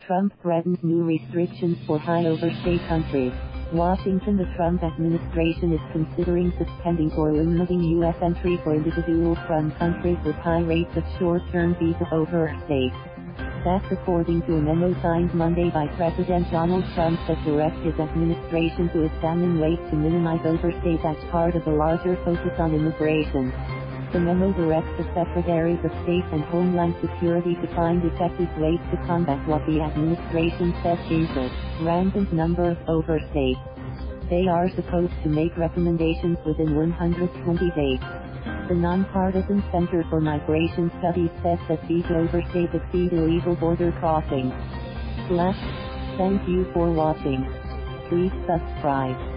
Trump threatens new restrictions for high overstay countries. Washington. The Trump administration is considering suspending or limiting U.S. entry for individuals from countries with high rates of short-term visa overstay. That's according to a memo signed Monday by President Donald Trump that directs his administration to examine ways to minimize overstays as part of a larger focus on immigration. The memo directs the secretaries of state and homeland security to find effective ways to combat what the administration says is a rampant number of overstays. They are supposed to make recommendations within 120 days. The Nonpartisan Center for Migration Studies says that these overstays exceed illegal border crossings. Thank you for watching. Please subscribe.